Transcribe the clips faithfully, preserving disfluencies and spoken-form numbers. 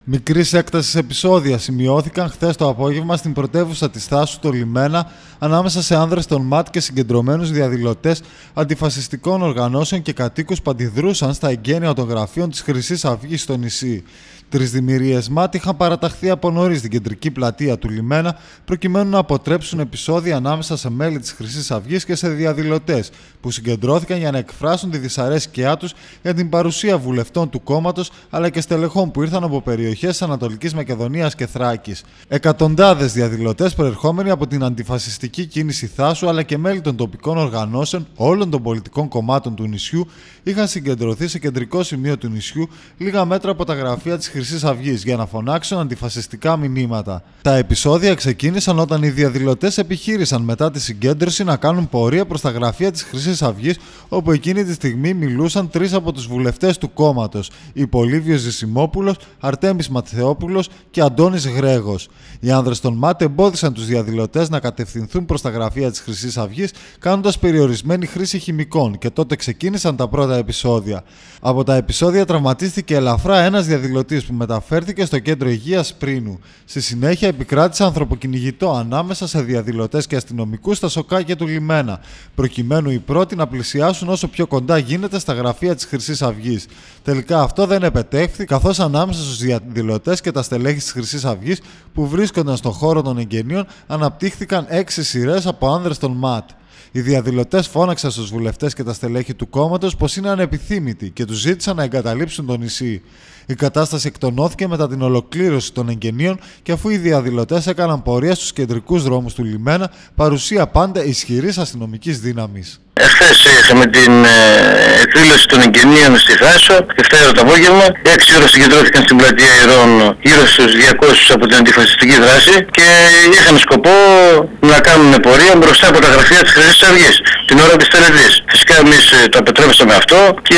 Μικρής έκτασης επεισόδια σημειώθηκαν χθες το απόγευμα στην πρωτεύουσα της Θάσου, το Λιμένα, ανάμεσα σε άνδρες των ΜΑΤ και συγκεντρωμένους διαδηλωτές αντιφασιστικών οργανώσεων και κατοίκους που αντιδρούσαν στα εγγένεια των γραφείων της Χρυσής Αυγής στο νησί. Τρεις δημιουργίες ΜΑΤ είχαν παραταχθεί από νωρίς στην κεντρική πλατεία του Λιμένα, προκειμένου να αποτρέψουν επεισόδια ανάμεσα σε μέλη της Χρυσής Αυγής και σε διαδηλωτές, που συγκεντρώθηκαν για να εκφράσουν τη δυσαρέσκειά τους για την παρουσία βουλευτών του κόμματος αλλά και στελεχών που ήρθαν από περιοχές της Ανατολικής Μακεδονίας και Θράκης. Εκατοντάδες διαδηλωτές προερχόμενοι από την αντιφασιστική κίνηση Θάσου αλλά και μέλη των τοπικών οργανώσεων όλων των πολιτικών κομμάτων του νησιού είχαν συγκεντρωθεί σε κεντρικό σημείο του νησιού, λίγα μέτρα από τα γραφεία της Χρυσής Αυγής, για να φωνάξουν αντιφασιστικά μηνύματα. Τα επεισόδια ξεκίνησαν όταν οι διαδηλωτές επιχείρησαν μετά τη συγκέντρωση να κάνουν πορεία προς τα γραφεία της Χρυσής Αυγής, όπου εκείνη τη στιγμή μιλούσαν τρεις από τους βουλευτές του κόμματος, η Πολύβιος Ζησιμόπουλος, Αρτέμις Ματθεόπουλος και Αντώνης Γρέγος. Οι άνδρες των ΜΑΤ εμπόδισαν τους διαδηλωτές να κατευθυνθούν προς τα γραφεία της Χρυσής Αυγής, κάνοντας περιορισμένη χρήση χημικών, και τότε ξεκίνησαν τα πρώτα επεισόδια. Από τα επεισόδια τραυματίστηκε ελαφρά ένας διαδηλωτής που μεταφέρθηκε στο κέντρο υγείας Πρίνου. Στη συνέχεια επικράτησε ανθρωποκυνηγητό ανάμεσα σε διαδηλωτές και αστυνομικούς στα σοκάκια του Λιμένα, προκειμένου οι πρώτοι να πλησιάσουν όσο πιο κοντά γίνεται στα γραφεία της Χρυσής Αυγής. Τελικά αυτό δεν επετέχθη, καθώς ανάμεσα στους διαδηλωτές και τα στελέχη της Χρυσής Αυγής που βρίσκονταν στον χώρο των εγγενείων αναπτύχθηκαν έξι σειρές από άνδρες των ΜΑΤ. Οι διαδηλωτές φώναξαν στους βουλευτές και τα στελέχη του κόμματος πως είναι ανεπιθύμητοι και τους ζήτησαν να εγκαταλείψουν το νησί. Η κατάσταση εκτονώθηκε μετά την ολοκλήρωση των εγγενείων και αφού οι διαδηλωτές έκαναν πορεία στους κεντρικούς δρόμους του Λιμένα, παρουσία πάντα ισχυρής αστυνομικής δύναμης. Εχθές είχαμε την ε, εκδήλωση των εγγενείων στη Θάσο, Δευτέρα το απόγευμα. Έξι ώρες συγκεντρώθηκαν στην πλατεία Ηρών γύρω στους διακόσιους από την αντιφασιστική δράση και είχαν σκοπό να κάνουν πορεία μπροστά από τα γραφεία της Χρυσής Αυγής την ώρα της τελετής. Φυσικά εμείς το απετρέψαμε αυτό και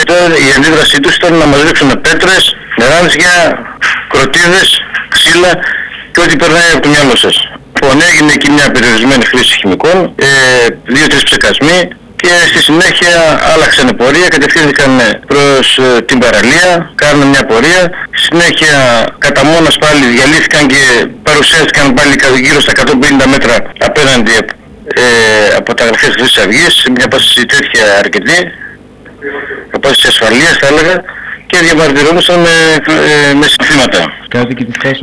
η αντίδρασή τους ήταν να μας ρίξουν πέτρες, νεράνσια, κροτίδες, ξύλα και ό,τι περνάει από το μυαλό σας. Λοιπόν, έγινε εκεί μια περιορισμένη χρήση χημικών, ε, δύο-τρεις ψεκασμοί και στη συνέχεια άλλαξαν πορεία, κατευθύνθηκαν προς ε, την παραλία, κάνουν μια πορεία. Στη συνέχεια κατά μόνος πάλι διαλύθηκαν και παρουσιάστηκαν πάλι γύρω στα εκατόν πενήντα μέτρα απέναντι ε, από τα γραφεία της Χρυσής Αυγής, σε μια απόσταση τέτοια αρκετή, απόσταση ασφαλείας θα έλεγα, και διαμαρτυρόμασταν με, ε, με συνθήματα. Κάτοικοι της Θάσου.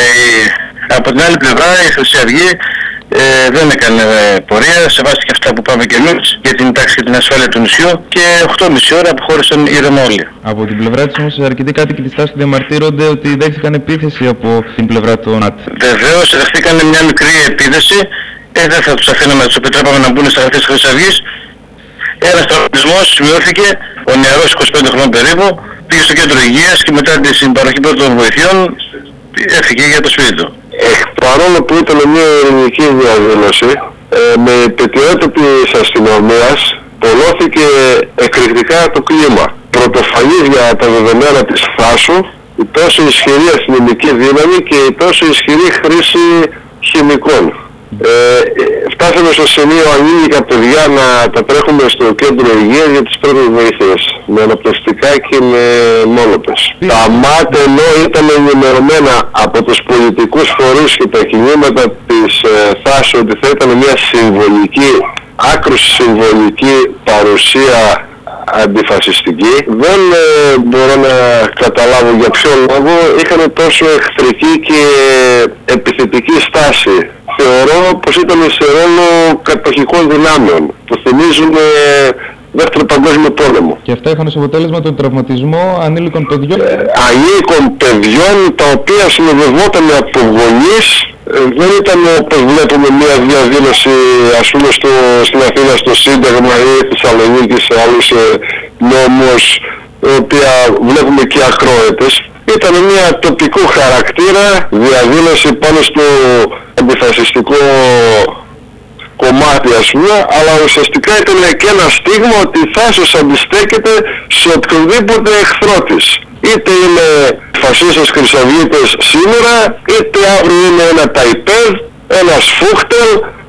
Από την άλλη πλευρά η Χρυσή Αυγή ε, δεν έκανε ε, πορεία, σεβάστηκε αυτά που πάμε και εμείς για την τάξη και την ασφάλεια του νησιού και οκτώ και μισή ώρα αποχώρησαν ήρεμα όλοι. Από την πλευρά της όμως αρκετοί κάτοικοι της Θάσου διαμαρτύρονται ότι δέχτηκαν επίθεση από την πλευρά των ΜΑΤ. Βεβαίως δεχτήκαν μια μικρή επίθεση, ε, δεν θα τους αφήναμε, τους επιτρέπαμε να μπουν στα γραφεία της Χρυσής Αυγής. Ένας τραυματισμός σημειώθηκε, ο νεαρός είκοσι πέντε χρονών περίπου, πήγε στο κέντρο υγείας και μετά την παροχή πρώτων βοηθειών έφυγε για το σπίτι του. Ε, παρόλο που ήταν μια ειρηνική διαδήλωση, ε, με υπετιότητα της αστυνομίας πολλώθηκε εκρηκτικά το κλίμα. Πρωτοφανής για τα δεδομένα της Θάσου η τόσο ισχυρή αστυνομική δύναμη και η τόσο ισχυρή χρήση χημικών. Ε, φτάσαμε στο σημείο ανήλικα παιδιά να τα τρέχουμε στο κέντρο υγείας για τις πρώτες βοήθειες με αναπνευστικά και με μόνοπες. Τα ΜΑΤ ενώ ήταν ενημερωμένα από τους πολιτικούς φορείς και τα κινήματα της ε, Θάσου ότι θα ήταν μια συμβολική, άκρως συμβολική παρουσία αντιφασιστική, δεν ε, μπορώ να καταλάβω για ποιο λόγο είχαν τόσο εχθρική και επιθετική στάση. Θεωρώ πως ήταν σε ρόλο κατοχικών δυνάμεων που θυμίζουν ε, δεύτερο παγκόσμιο πόλεμο. Και αυτά είχαν ως αποτέλεσμα τον τραυματισμό ανήλικων παιδιών. Ε, ανήλικων παιδιών τα οποία συνοδευόταν από γονείς. Ε, δεν ήταν όπως βλέπουμε μια διαδήλωση ας πούμε στο, στην Αθήνα στο Σύνταγμα ή στη Θεσσαλονίκη σε άλλους ε, νόμους, η οποία βλέπουμε και ακρόετες. Ήταν μια τοπικού χαρακτήρα διαδήλωση πάνω στο αντιφασιστικό κομμάτι ας πούμε, αλλά ουσιαστικά ήταν και ένα στίγμα ότι η Θάσος αντιστέκεται σε οποιοδήποτε εχθρό της. Είτε είναι φασίστες χρυσαυγίτες σήμερα, είτε αύριο είναι ένα Ταϊπέδ, ένας Φούχτελ,